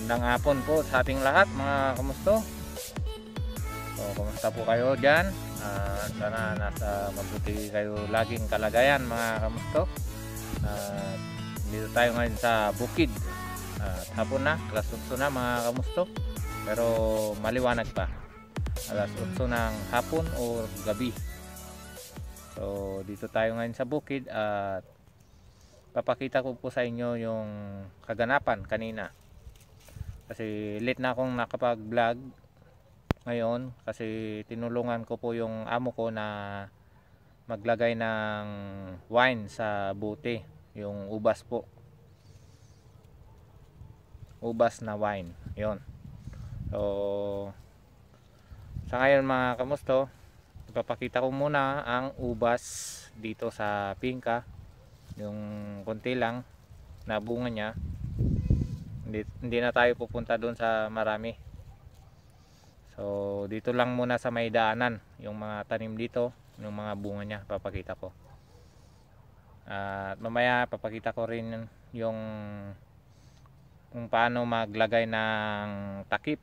Magandang hapon po sa ating lahat mga kamusto. So, kumusta po kayo dyan? Sana nasa mabuti kayo laging kalagayan mga kamusto. Dito tayo ngayon sa bukid. Hapon na, alas 8 na mga kamusto. Pero maliwanag pa. Alas 8 ng hapon o gabi. So dito tayo ngayon sa bukid at papakita ko po sa inyo yung kaganapan kanina. Kasi late na akong nakapag-vlog ngayon kasi tinulungan ko po yung amo ko na maglagay ng wine sa bote, yung ubas po. Ubas na wine, yon. So sa ngayon mga kamusto, ipapakita ko muna ang ubas dito sa pingka, yung konti lang na bunga niya. Hindi na tayo pupunta doon sa marami. So dito lang muna sa may daanan, yung mga tanim dito, yung mga bunga niya papakita ko. At mamaya papakita ko rin yung kung paano maglagay ng takip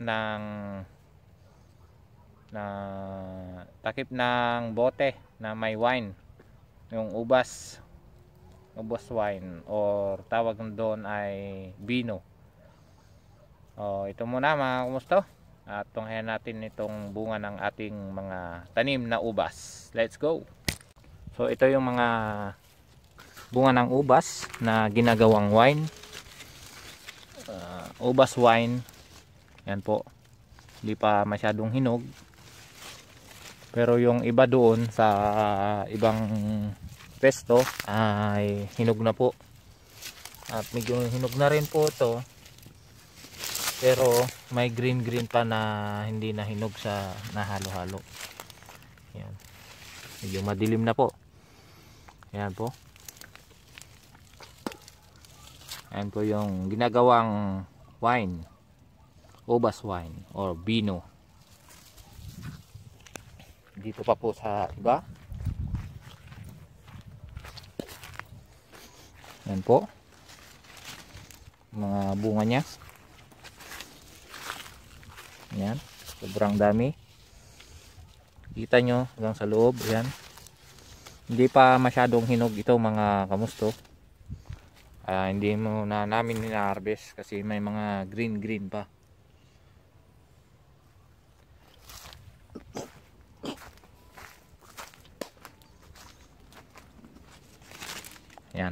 ng bote na may wine, yung ubas wine, or tawag doon ay vino. Ito muna mga kumusto, at tunghayan natin itong bunga ng ating mga tanim na ubas. Let's go. So ito yung mga bunga ng ubas na ginagawang wine. Ubas wine, yan po, hindi pa masyadong hinog, pero yung iba doon sa ibang pesto ay hinog na po, at medyo hinog na rin po ito, pero may green pa na hindi na hinog sa nahalo-halo. Yan, medyo madilim na po. Yan po, yan po yung ginagawang wine, ubas wine or vino. Dito pa po sa iba. Yan po mga bunga niya. Yan, sobrang dami. Kita nyo hanggang sa loob. Yan, hindi pa masyadong hinog ito mga kamusto. Hindi mo na namin hina-harvest kasi may mga green pa. Yan.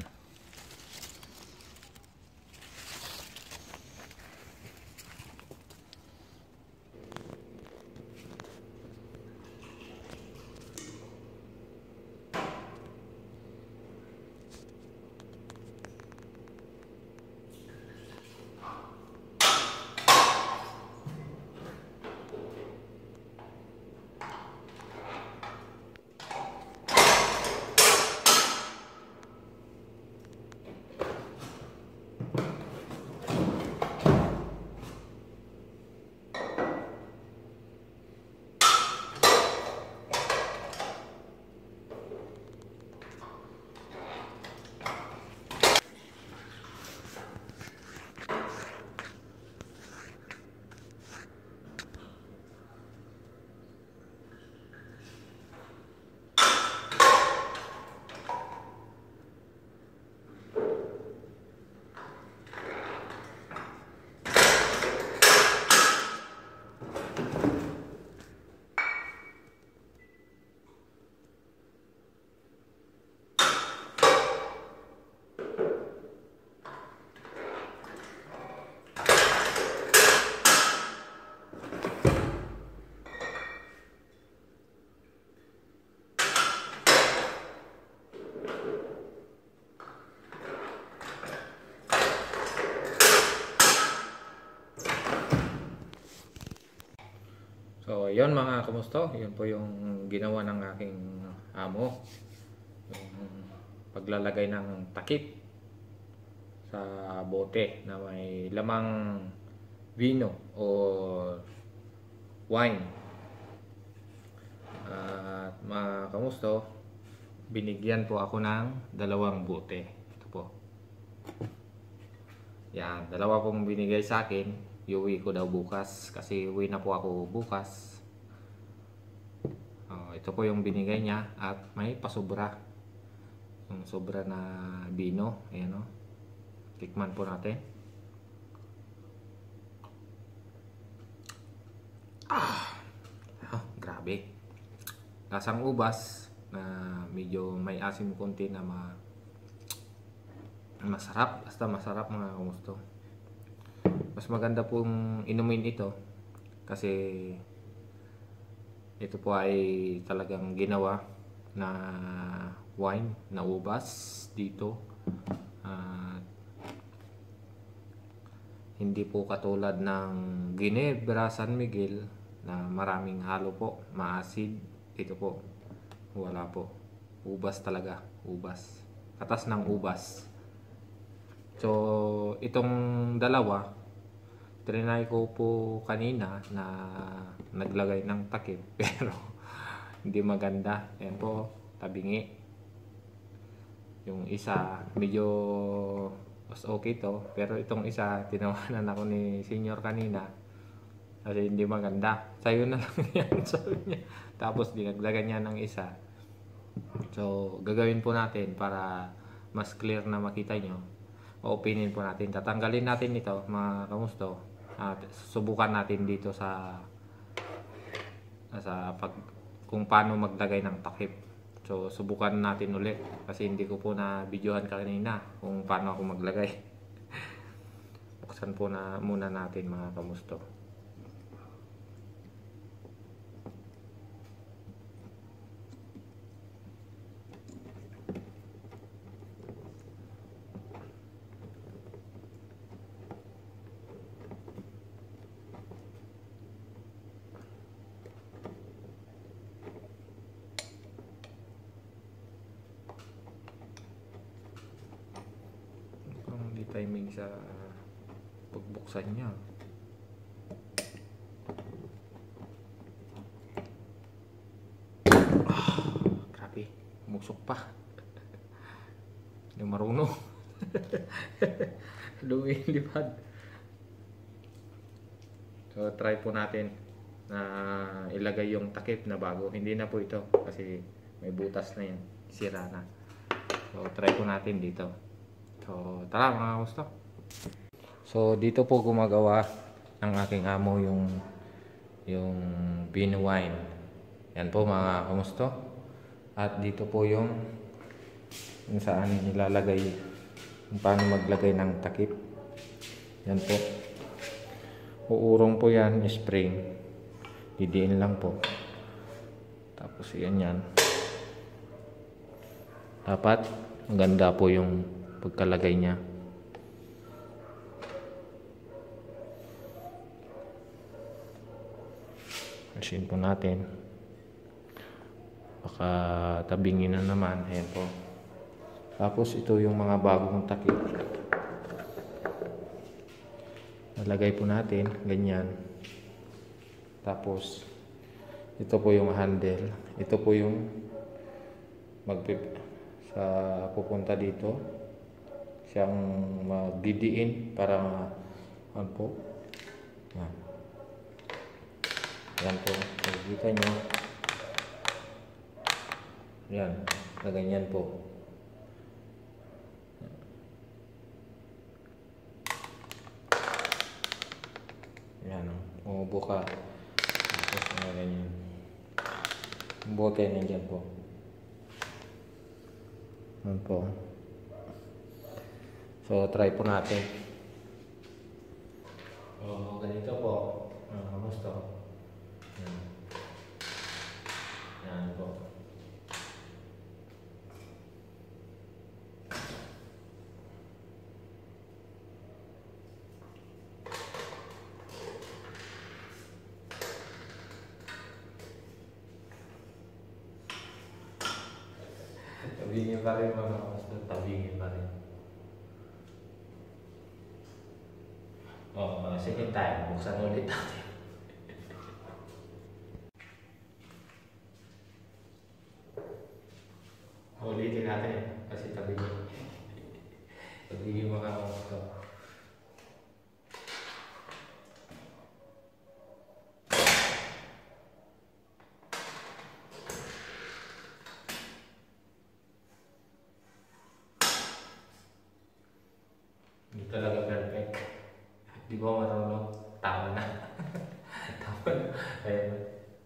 So yun mga kamusto, yun po yung ginawa ng aking amo, yung paglalagay ng takip sa bote na may lamang vino o wine. At mga kamusto, binigyan po ako ng 2 bote. Ito po. Yan, dalawa pong binigay sa akin. Iuwi ko daw bukas kasi uwi na po ako bukas. Ito po yung binigay niya at may pasobra. Yung sobra na bino. Ayan o. Tikman po natin. Grabe. Lasang ubas na medyo may asim konti na masarap. Basta masarap mga kamusto. Mas maganda pong inumin ito kasi ito po ay talagang ginawa na wine na ubas dito. Hindi po katulad ng Ginebra San Miguel na maraming halo po, maasid. Ito po wala po, ubas talaga, ubas, katas ng ubas. So itong dalawa trinay ko po kanina na naglagay ng takip pero hindi maganda. Ayan po, tabingi. Yung isa medyo mas okay to, pero itong isa tinawanan ako ni senior kanina kasi hindi maganda. Sayo na lang yan sabi niya. Tapos dinagdagan niya ng isa. So gagawin po natin para mas clear na makita nyo. O-opinin po natin. Tatanggalin natin ito mga kamusto. Subukan natin dito sa kung paano maglagay ng takip. So subukan natin ulit kasi hindi ko po na videohan kanina kung paano ako maglagay. Buksan po na muna natin mga kamusto. Timing sa pagbuksan niya. Grabe, musok pa. Hindi marunong. Lumilipad. So try po natin na ilagay yung takip na bago. Hindi na po ito kasi may butas na yan, sira na. So try po natin dito. So tara mga gusto. So dito po gumagawa ng aking amo yung bean wine. Yan po mga kamusto. At dito po yung saan nilalagay, kung paano maglagay ng takip. Yan po. Uurong po yan, spring. Didiin lang po. Tapos yan. Dapat maganda po yung pagkalagay niya. Machine po natin. Baka tabingin na naman. Ayan po. Tapos ito yung mga bagong takip. Nalagay po natin. Ganyan. Tapos ito po yung handle. Ito po yung pupunta dito. Siyang magdidiin para ano po. Yan po. Nakikita nyo. Yan. Na ganyan po. Yan o. Umubuka. Tapos na ganyan. Bote nandiyan po. Yan po. So try po natin. So ganito po. Kamusta? Yan po. Tabingin pa rin mga kamusta. Tabingin pa rin. Second time, buksan ulit natin. Ulitin natin kasi tabingin. Tabingin mga kamusta. Di ba marunong? Tama na. Tama na. Ayan.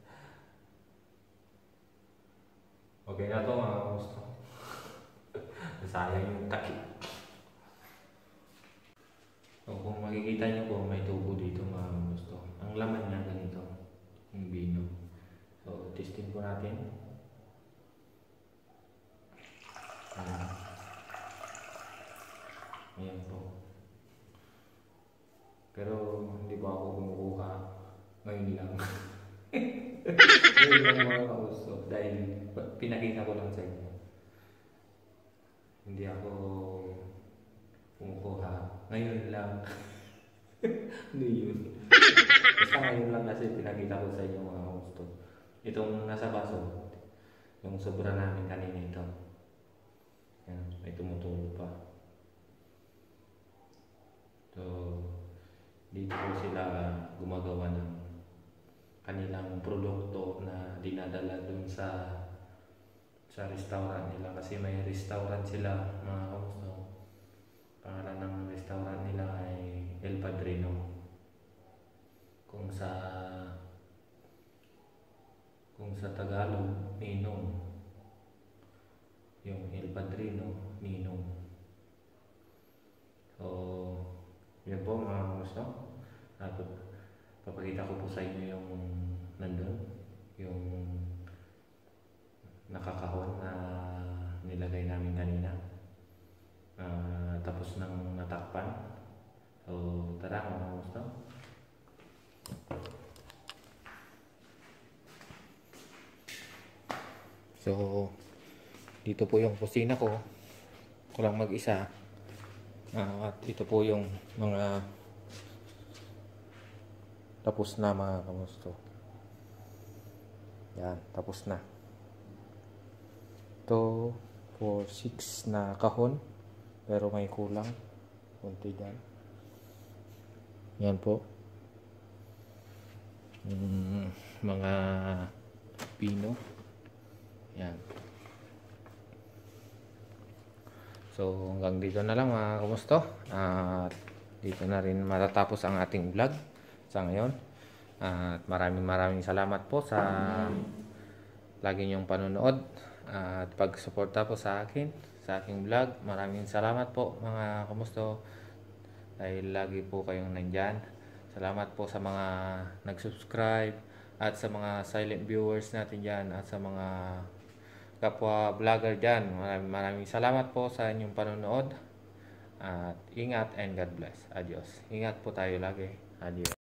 Okay na to mga kamusta. Sayang yung takip. So, kung makikita nyo po, may tubo dito mga kamusta. Ang laman niya ganito. Yung bino. So, testing po natin. Ayan po. Pero hindi pa ako kumukuha ngayon lang. Ngayon lang mga kausap dahil pinakita ko lang sa inyo. Hindi ako kumukuha ngayon lang. Ano yun? Basta ngayon lang kasi pinakita ko sa inyo mga kausap. Itong nasa baso, yung sobra namin kanina ito. Yan, may tumutulo pa. So, dito po sila gumagawa ng kanilang produkto na dinadala dun sa restaurant nila kasi may restaurant sila mga kamusta. Pangalan ng restaurant nila ay El Padrino. Kung sa Tagalog, Ninong. Yung El Padrino, Ninong. So, yan po mga kamusta. Papakita ko po sa inyo yung nandun, yung nakakahon na nilagay namin kanina. Tapos nang natakpan. So, tara mga kamusta. So, dito po yung kusina ko. Ko lang mag-isa. At ito po yung mga tapos na mga kamusto. Yan, tapos na. Ito for 6 na kahon. Pero may kulang. Kunti dyan. Yan po. Mga pino. Yan. So hanggang dito na lang mga kamusto. At dito na rin matatapos ang ating vlog sa ngayon. At maraming salamat po sa lagi niyong panonood at pagsuporta po sa akin, sa aking vlog. Maraming salamat po mga kamusto dahil lagi po kayong nandyan. Salamat po sa mga nag-subscribe at sa mga silent viewers natin dyan at sa mga kapwa vlogger dyan. Maraming salamat po sa inyong panonood at ingat and God bless. Adios. Ingat po tayo lagi. Adios.